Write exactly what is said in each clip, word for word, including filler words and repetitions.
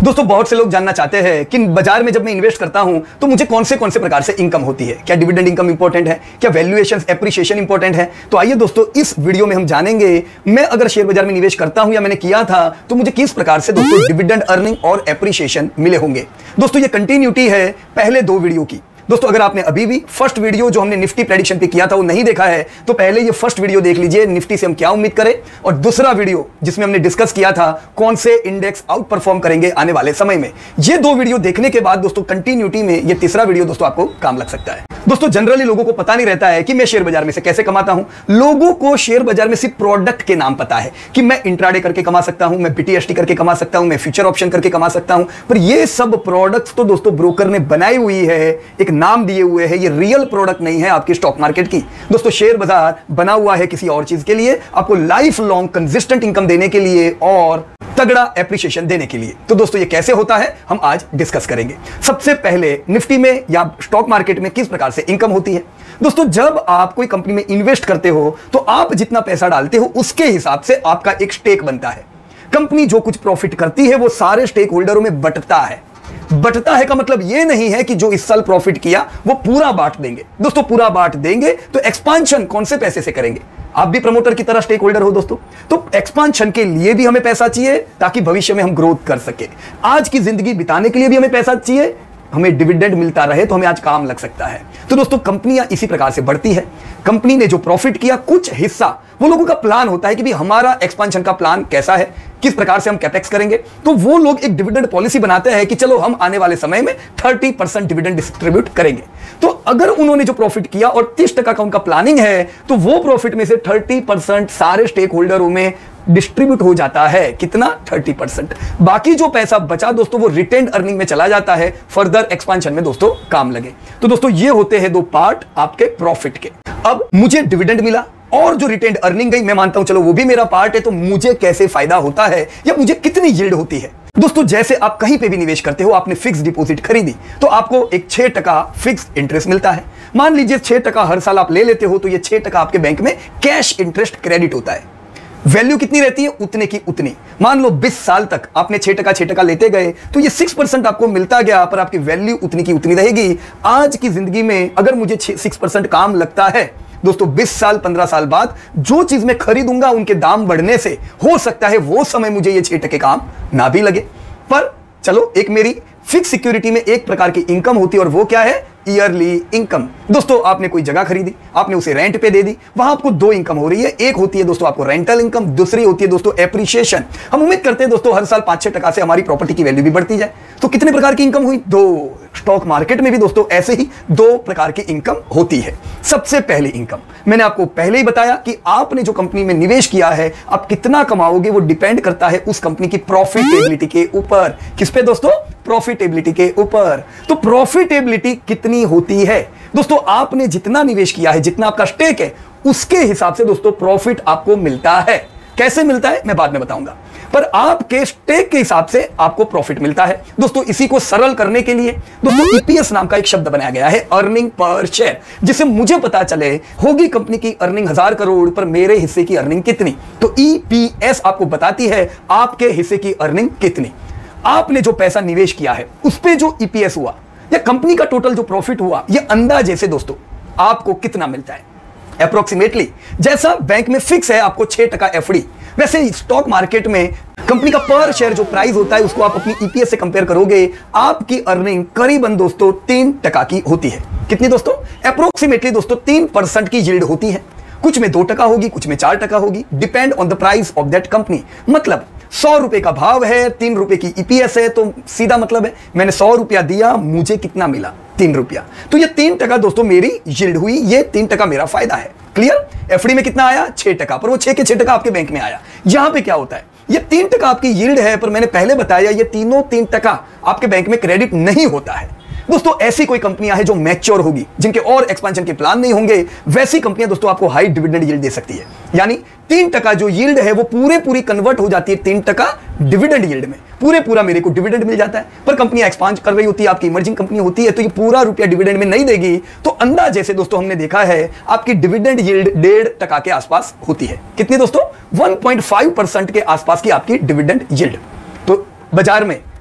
दोस्तों बहुत से लोग जानना चाहते हैं कि बाजार में जब मैं इन्वेस्ट करता हूं तो मुझे कौन से कौन से प्रकार से इनकम होती है। क्या डिविडेंड इनकम इंपॉर्टेंट है, क्या वैल्यूएशन एप्रिसिएशन इंपॉर्टेंट है। तो आइए दोस्तों इस वीडियो में हम जानेंगे मैं अगर शेयर बाजार में निवेश करता हूं या मैंने किया था तो मुझे किस प्रकार से दोस्तों डिविडेंड अर्निंग और एप्रिसिएशन मिले होंगे। दोस्तों ये कंटिन्यूटी है पहले दो वीडियो की। दोस्तों अगर आपने अभी भी फर्स्ट वीडियो जो हमने निफ्टी प्रेडिक्शन पे किया था वो नहीं देखा है तो पहले ये फर्स्ट वीडियो देख लीजिए, निफ्टी से हम क्या उम्मीद करें, और दूसरा वीडियो जिसमें हमने डिस्कस किया था कौन से इंडेक्स आउट परफॉर्म करेंगे आने वाले समय में। ये दो वीडियो देखने के बाद दोस्तों कंटिन्यूटी में ये तीसरा वीडियो दोस्तों आपको काम लग सकता है। दोस्तों जनरली लोगों को पता नहीं रहता है कि मैं शेयर बाजार में से कैसे कमाता हूं। लोगों को शेयर बाजार में सिर्फ प्रोडक्ट के नाम पता है कि मैं इंट्राडे करके कमा सकता हूं, मैं बीटीएसटी करके कमा सकता हूं, मैं फ्यूचर ऑप्शन करके कमा सकता हूं, पर ये सब प्रोडक्ट्स तो दोस्तों ब्रोकर ने बनाई हुई है, एक नाम दिए हुए है, ये रियल प्रोडक्ट नहीं है आपकी स्टॉक मार्केट की। दोस्तों शेयर बाजार बना हुआ है किसी और चीज के लिए, आपको लाइफ लॉन्ग कंसिस्टेंट इनकम देने के लिए और तगड़ा एप्रिसिएशन देने के लिए। तो दोस्तों ये कैसे होता है हम आज डिस्कस करेंगे। सबसे पहले निफ्टी में या स्टॉक मार्केट में किस प्रकार से इनकम होती है। दोस्तों जब आप कोई कंपनी में इन्वेस्ट करते हो तो आप जितना पैसा डालते हो उसके हिसाब से आपका एक स्टेक बनता है। कंपनी जो कुछ प्रॉफिट करती है वो सारे स्टेक होल्डरों में बंटता है। बंटता है का मतलब यह नहीं है कि जो इस साल प्रॉफिट किया वो पूरा बांट देंगे। दोस्तों पूरा बांट देंगे तो एक्सपांशन कौन से पैसे से करेंगे। आप भी प्रमोटर की तरह स्टेक होल्डर हो दोस्तों, तो एक्सपांशन के लिए भी हमें पैसा चाहिए ताकि भविष्य में हम ग्रोथ कर सके। आज की जिंदगी बिताने के लिए भी हमें पैसा चाहिए, हमें डिविडेंड मिलता रहे तो हमें आज काम लग सकता है। तो दोस्तों कंपनियां इसी प्रकार से बढ़ती है। कंपनी ने जो प्रॉफिट किया कुछ हिस्सा वो लोगों का प्लान होता है कि भी हमारा एक्सपांशन का प्लान कैसा है, किस प्रकार से हम कैपेक्स करेंगे। तो वो लोग एक डिविडेंड पॉलिसी बनाते हैं कि चलो हम आने वाले समय में तीस परसेंट डिविडेंड डिस्ट्रीब्यूट करेंगे। तो अगर उन्होंने जो प्रॉफिट किया और तीस टका का उनका प्लानिंग है तो वो प्रॉफिट में से तीस परसेंट सारे स्टेक होल्डरों में डिस्ट्रीब्यूट हो जाता है। कितना? तीस परसेंट। बाकी जो पैसा बचा दोस्तों वो रिटेन्ड अर्निंग में चला जाता है, फर्दर एक्सपांशन में दोस्तों काम लगे। तो दोस्तों ये होते हैं दो पार्ट आपके प्रॉफिट के। अब मुझे डिविडेंड मिला और जो रिटेन्ड अर्निंग गई, मैं मानता हूं चलो वो भी मेरा पार्ट है, तो मुझे कैसे फायदा होता है या मुझे कितनी यील्ड होती है। दोस्तों जैसे आप कहीं पे भी निवेश करते हो, आपने फिक्स डिपॉजिट खरीदी तो आपको एक छह टका फिक्स इंटरेस्ट मिलता है। मान लीजिए छह टका हर साल आप ले लेते हो तो ये छह टका आपके बैंक में कैश इंटरेस्ट क्रेडिट होता है। वैल्यू कितनी रहती है? उतने की उतनी। मान लो बीस साल तक आपने छह टका छह टका लेते गए तो ये छह परसेंट आपको मिलता गया, पर आपकी वैल्यू उतनी की उतनी रहेगी। आज की जिंदगी में अगर मुझे छह परसेंट काम लगता है दोस्तों, बीस साल पंद्रह साल बाद जो चीज मैं खरीदूंगा उनके दाम बढ़ने से हो सकता है वो समय मुझे ये छह टके काम ना भी लगे, पर चलो एक मेरी फिक्स सिक्योरिटी में एक प्रकार की इनकम होती है और वो क्या है? Yearly income. दोस्तों आपने कोई जगह खरीदी, आपने उसे रेंट पे दे दी, वहां आपको दो इनकम हो रही है। एक होती है दोस्तों आपको रेंटल इनकम, दूसरी होती है दोस्तों एप्रिसिएशन। हम उम्मीद करते हैं दोस्तों हर साल पांच छह टका से हमारी प्रॉपर्टी की वैल्यू भी बढ़ती जाए। तो कितने प्रकार की इनकम हुई? दो। स्टॉक मार्केट में भी दोस्तों ऐसे ही दो प्रकार की इनकम होती है। सबसे पहली इनकम मैंने आपको पहले ही बताया कि आपने जो कंपनी में निवेश किया है आप कितना कमाओगे वो डिपेंड करता है उस कंपनी की प्रॉफिटेबिलिटी के ऊपर। किस पे दोस्तों? प्रॉफिटेबिलिटी के ऊपर। तो प्रॉफिटेबिलिटी कितनी होती है दोस्तों? आपने जितना निवेश किया है, जितना आपका स्टेक है, उसके हिसाब से दोस्तों प्रॉफिट आपको मिलता है। कैसे मिलता है मैं बाद में बताऊंगा, पर आपके स्टेक के हिसाब से आपको प्रॉफिट मिलता है। दोस्तों इसी को सरल करने के लिए दोस्तों ईपीएस नाम का एक शब्द बनाया गया है, अर्निंग पर शेयर, जिससे मुझे पता चले होगी कंपनी की अर्निंग हजार करोड़ पर मेरे हिस्से की अर्निंग कितनी। तो ईपीएस आपको बताती है आपके हिस्से की अर्निंग कितनी। आपने जो पैसा निवेश किया है उस पे जो ईपीएस हुआ या कंपनी का टोटल जो प्रॉफिट हुआ, ये अंदाजे से दोस्तों आपको कितना मिलता है अप्रोक्सीमेटली। जैसा बैंक में फिक्स है आपको छह टका एफडी, वैसे स्टॉक मार्केट में कंपनी का पर शेयर जो प्राइस होता है उसको आप अपनी ईपीएस से कंपेयर करोगे, आपकी अर्निंग करीबन दोस्तों तीन टका की होती है। कितनी दोस्तों? अप्रोक्सीमेटली दोस्तों तीन परसेंट की यील्ड होती है। कुछ में दो टका होगी, कुछ में चार टका होगी, depend on the price of that company. मतलब सौ रुपए का भाव है, तीन रुपए की ईपीएस है, तो सीधा मतलब है मैंने सौ रुपया दिया, मुझे कितना मिला? तीन रुपया। तो ये तीन टका दोस्तों मेरी यील्ड हुई, ये तीन टका मेरा फायदा है। क्लियर? एफडी में कितना आया? छह टका, पर वो छह के छह टका आपके बैंक में आया। यहां पे क्या होता है? ये तीन टका आपकी यील्ड है, पर मैंने पहले बताया ये तीनों तीन टका आपके बैंक में क्रेडिट नहीं होता है। दोस्तों ऐसी कोई कंपनियां हैं जो मैच्योर होगी, जिनके और एक्सपेंशन के प्लान नहीं होंगे, वैसी कंपनियां दोस्तों आपको हाई डिविडेंड यील्ड दे सकती है। यानी तीन टका जो यील्ड है वो पूरे पूरी कन्वर्ट हो जाती है तीन टका डिविडेंड यील्ड में। पूरे पूरा मेरे को डिविडेंड मिल जाता है। पर कंपनी एक्सपांड कर रही होती है, आपकी इमर्जिंग कंपनी होती है, तो ये पूरा रुपया डिविडेंड में नहीं देगी। तो अंदाजे से दोस्तों हमने देखा है आपकी डिविडेंड यील्ड डेढ़ टका के आसपास होती है। कितनी दोस्तों? वन पॉइंट फाइव परसेंट के आसपास की आपकी डिविडेंड यील्ड। तो बाजार में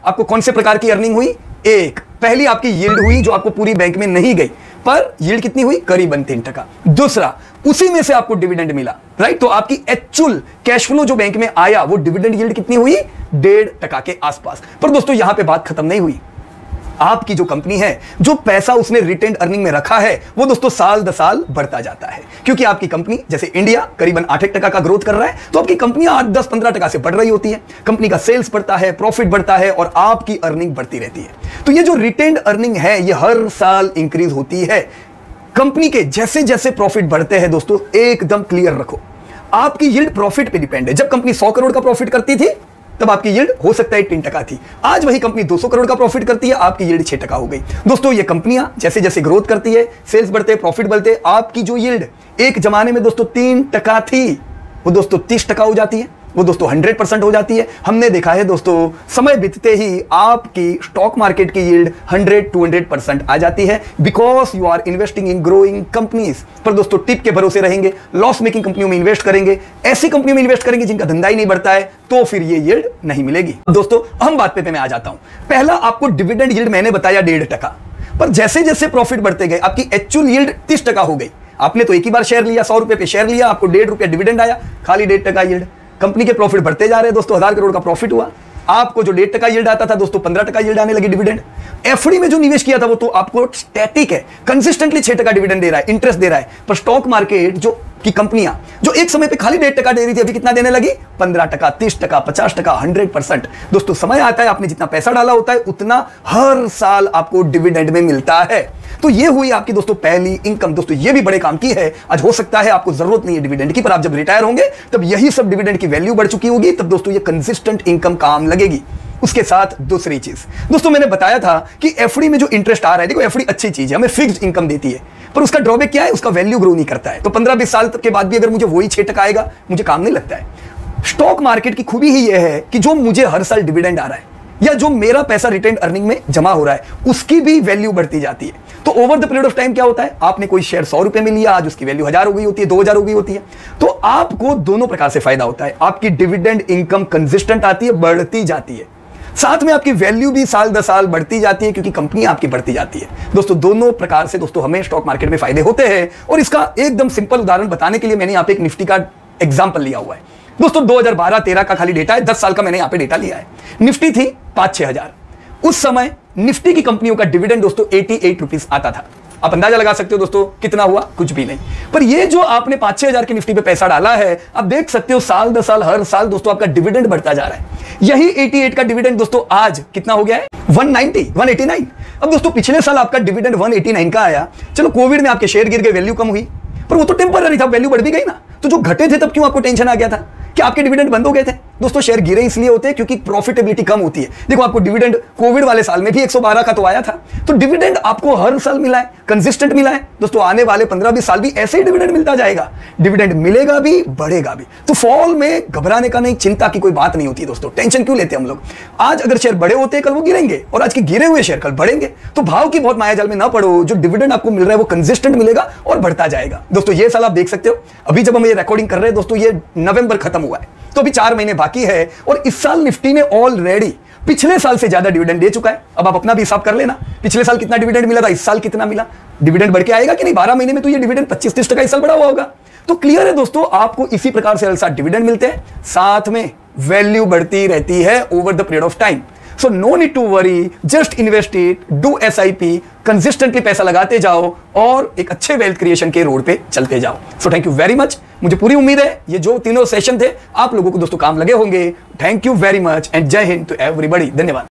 आपको कौन से प्रकार की अर्निंग हुई? एक, पहली आपकी यील्ड हुई जो आपको पूरी बैंक में नहीं गई, पर यील्ड कितनी हुई? करीबन तीन टका। दूसरा, उसी में से आपको डिविडेंड मिला, राइट? तो आपकी एक्चुअल कैश फ्लो जो बैंक में आया वो डिविडेंड यील्ड कितनी हुई? डेढ़ टका के आसपास। पर दोस्तों यहां पे बात खत्म नहीं हुई। आपकी जो कंपनी है, जो पैसा उसने रिटेन्ड अर्निंग में रखा है, वो दोस्तों साल दर साल बढ़ता जाता है, क्योंकि आपकी कंपनी जैसे इंडिया करीबन आठ एक टका का ग्रोथ कर रहा है, तो आपकी कंपनी आठ दस पंद्रह टका से बढ़ रही होती है। कंपनी का सेल्स बढ़ता है, प्रॉफिट बढ़ता है और आपकी अर्निंग बढ़ती रहती है। तो ये जो रिटेन्ड अर्निंग है, ये हर साल इंक्रीज होती है। कंपनी के जैसे जैसे प्रॉफिट बढ़ते हैं दोस्तों, एकदम क्लियर रखो, आपकी यील्ड प्रॉफिट पे डिपेंड है। जब कंपनी सौ करोड़ का प्रॉफिट करती थी तब आपकी यील्ड हो सकता है तीन टका थी। आज वही कंपनी दो सौ करोड़ का प्रॉफिट करती है, आपकी यील्ड छह टका हो गई। दोस्तों ये कंपनियां जैसे जैसे ग्रोथ करती है, सेल्स बढ़ते, प्रॉफिट बढ़ते, आपकी जो यील्ड एक जमाने में दोस्तों तीन टका थी, वो दोस्तों तीस टका हो जाती है, वो दोस्तों हंड्रेड परसेंट हो जाती है। हमने देखा है दोस्तों, समय बीतते ही आपकी स्टॉक मार्केट की yield hundred to hundred percent आ जाती है, because you are investing in growing companies. पर दोस्तों टिप के भरोसे रहेंगे, लॉस मेकिंग कंपनियों में इन्वेस्ट करेंगे, ऐसी कंपनियों में इन्वेस्ट करेंगे जिनका धंधा ही नहीं बढ़ता है, तो फिर ये यील्ड नहीं मिलेगी। दोस्तों अहम बात पे, पे मैं आ जाता हूं। पहला आपको डिविडेंड यील्ड मैंने बताया डेढ़ टका, पर जैसे जैसे प्रॉफिट बढ़ते गए आपकी एक्चुअल यील्ड तीस टका हो गई। आपने तो एक ही बार शेयर लिया, सौ रुपए पे शेयर लिया, आपको डेढ़ रुपया डिविडेंड आया, खाली डेढ़ टका यील्ड। कंपनी के प्रॉफिट बढ़ते जा रहे हैं दोस्तों, हजार करोड़ का प्रॉफिट हुआ, आपको जो डेढ़ टका यील्ड आता था दोस्तों पंद्रह टका यील्ड आने लगी डिविडेंड। एफडी में जो निवेश किया था वो तो आपको स्टैटिक है, कंसिस्टेंटली छह टका डिविडेंड दे रहा है, इंटरेस्ट दे रहा है। पर स्टॉक मार्केट जो की कंपनियां जो एक समय पे खाली डेढ़ टका दे रही थी, अभी कितना देने लगी? पंद्रह टका, तीस टका, पचास टका, हंड्रेड परसेंट। दोस्तों समय आता है, आपने जितना पैसा डाला होता है उतना हर साल आपको डिविडेंड में मिलता है। तो ये हुई आपकी दोस्तों पहली इनकम। दोस्तों ये भी बड़े काम की है। आज हो सकता है आपको जरूरत नहीं है डिविडेंड की, पर आप जब रिटायर होंगे तब यही सब डिविडेंड की वैल्यू बढ़ चुकी होगी, तब दोस्तों ये कंसिस्टेंट इनकम काम लगेगी। उसके साथ दूसरी चीज दोस्तों, मैंने बताया था कि एफडी में जो इंटरेस्ट आ रहा है, देखो एफडी अच्छी चीज है, हमें फिक्स्ड इनकम देती है, पर उसका ड्रॉबैक क्या है? उसका वैल्यू ग्रो नहीं करता है। तो पंद्रह बीस साल के बाद भी अगर मुझे वही छह टका आएगा, मुझे काम नहीं लगता है। स्टॉक मार्केट की खूबी ही यह है कि जो मुझे हर साल डिविडेंड आ रहा है या जो मेरा पैसा रिटेन्ड अर्निंग में जमा हो रहा है, उसकी भी वैल्यू बढ़ती जाती है। तो over the period of time क्या होता है? आपने कोई शेयर सौ रुपए में लिया, आज उसकी वैल्यू हजार हो गई होती है, दो हजार हो गई होती है। तो आपको दोनों प्रकार से फायदा होता है। आपकी डिविडेंड इनकम कंसिस्टेंट आती है, बढ़ती जाती है, साथ में आपकी वैल्यू भी साल दर साल बढ़ती जाती है, क्योंकि कंपनी आपकी बढ़ती जाती है। दोस्तों दोनों प्रकार से दोस्तों हमें स्टॉक मार्केट में फायदे होते हैं। और इसका एकदम सिंपल उदाहरण बताने के लिए मैंने यहाँ पे एक निफ्टी का एग्जाम्पल लिया हुआ है। दोस्तों दो हज़ार बारह तेरह का खाली डेटा है, दस साल का मैंने यहाँ पे डेटा लिया है। निफ्टी थी पांच छह हजार, उस समय निफ्टी की कंपनियों का डिविडेंड दोस्तों अठासी रुपीस आता था। आप अंदाजा लगा सकते हो दोस्तों कितना हुआ? कुछ भी नहीं। पर ये जो आपने पांच छह हजार की निफ्टी पे पैसा डाला है, आप देख सकते हो साल दर साल हर साल दोस्तों आपका डिविडेंड बढ़ता जा रहा है। यही अठासी का डिविडेंड दोस्तों आज कितना हो गया है? एक सौ नब्बे, एक सौ नवासी। अब दोस्तों पिछले साल आपका डिविडेंड एक सौ नवासी का आया, चलो कोविड में आपके शेयर गिर गए, वैल्यू कम हुई, पर वो तो टेम्पररी था, वैल्यू बढ़ भी गई ना। तो जो घटे थे तब क्यों आपको टेंशन आ गया था कि आपके डिविडेंड बंद हो गए थे? दोस्तों शेयर गिरे इसलिए होते हैं क्योंकि प्रॉफिटेबिलिटी कम होती है। देखो आपको डिविडेंड कोविड वाले साल में भी एक सौ बारह का तो आया था, तो डिविडेंड आपको हर साल मिला है, कंसिस्टेंट मिला है। दोस्तों आने वाले पंद्रह बीस साल भी ऐसे ही डिविडेंड मिलता जाएगा, डिविडेंड मिलेगा भी, बढ़ेगा भी। तो फॉल में घबराने का नहीं, चिंता की कोई बात नहीं होती दोस्तों। टेंशन क्यों लेते हैं हम लोग? आज अगर शेयर बड़े होते हैं कल वो गिरेंगे, और आज के गिरे हुए शेयर कल बढ़ेंगे। तो भाव की बहुत मायाजाल में ना पड़ो, जो डिविडेंड आपको मिल रहा है वो कंसिस्टेंट मिलेगा और बढ़ता जाएगा। दोस्तों ये साल आप देख सकते हो, अभी जब हम ये रिकॉर्डिंग कर रहे हैं दोस्तों, ये नवंबर खत्म हुआ है, तो अभी चार महीने बाकी है, और इस साल निफ्टी ने ऑलरेडी पिछले साल से ज्यादा डिविडेंड दे चुका है। अब आप अपना भी हिसाब कर लेना, पिछले साल कितना डिविडेंड मिला था, इस साल कितना मिला। डिविडेंड बढ़ के आएगा कि नहीं? बारह महीने में तो ये डिविडेंड पच्चीस तीस टका इस साल बढ़ा हुआ होगा। तो क्लियर है दोस्तों, आपको इसी प्रकार से हर साल डिविडेंड मिलते हैं, साथ में वैल्यू बढ़ती रहती है over the period of time. So no need to worry, just invest it, do S I P, consistently पैसा लगाते जाओ और एक अच्छे वेल्थ क्रिएशन के रोड पे चलते जाओ। So thank you very much. मुझे पूरी उम्मीद है ये जो तीनों सेशन थे आप लोगों को दोस्तों काम लगे होंगे। Thank you very much and जय हिंद टू एवरीबॉडी। धन्यवाद।